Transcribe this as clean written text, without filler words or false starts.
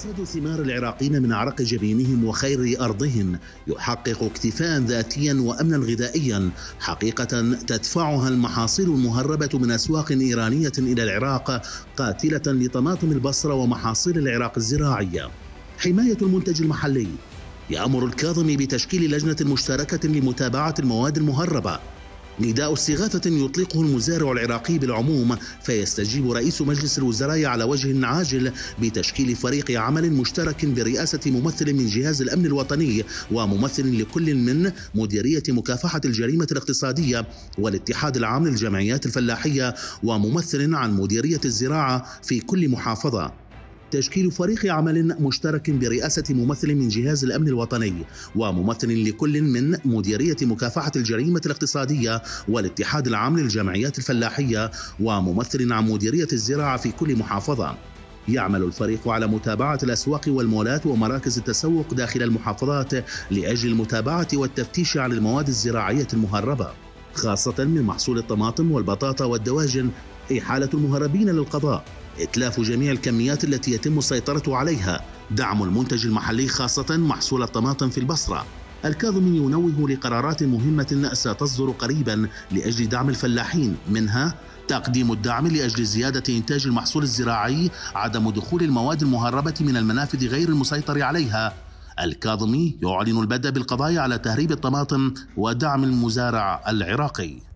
حصاد ثمار العراقيين من عرق جبينهم وخير أرضهم يحقق اكتفاء ذاتيا وأمنا غذائيا، حقيقة تدفعها المحاصيل المهربة من أسواق إيرانية إلى العراق قاتلة لطماطم البصرة ومحاصيل العراق الزراعية. حماية المنتج المحلي. يأمر الكاظمي بتشكيل لجنة مشتركة لمتابعة المواد المهربة. نداء استغاثة يطلقه المزارع العراقي بالعموم، فيستجيب رئيس مجلس الوزراء على وجه عاجل بتشكيل فريق عمل مشترك برئاسة ممثل من جهاز الأمن الوطني وممثل لكل من مديرية مكافحة الجريمة الاقتصادية والاتحاد العام للجمعيات الفلاحية وممثل عن مديرية الزراعة في كل محافظة. تشكيل فريق عمل مشترك برئاسة ممثل من جهاز الأمن الوطني وممثل لكل من مديرية مكافحة الجريمة الاقتصادية والاتحاد العام للجمعيات الفلاحية وممثل عن مديرية الزراعة في كل محافظة. يعمل الفريق على متابعة الأسواق والمولات ومراكز التسوق داخل المحافظات لأجل المتابعة والتفتيش عن المواد الزراعية المهربة، خاصة من محصول الطماطم والبطاطا والدواجن. إحالة المهربين للقضاء. إتلاف جميع الكميات التي يتم السيطرة عليها. دعم المنتج المحلي خاصة محصول الطماطم في البصرة. الكاظمي ينوه لقرارات مهمة ستصدر قريبا لأجل دعم الفلاحين، منها تقديم الدعم لأجل زيادة إنتاج المحصول الزراعي، عدم دخول المواد المهربة من المنافذ غير المسيطر عليها. الكاظمي يعلن البدء بالقضاء على تهريب الطماطم ودعم المزارع العراقي.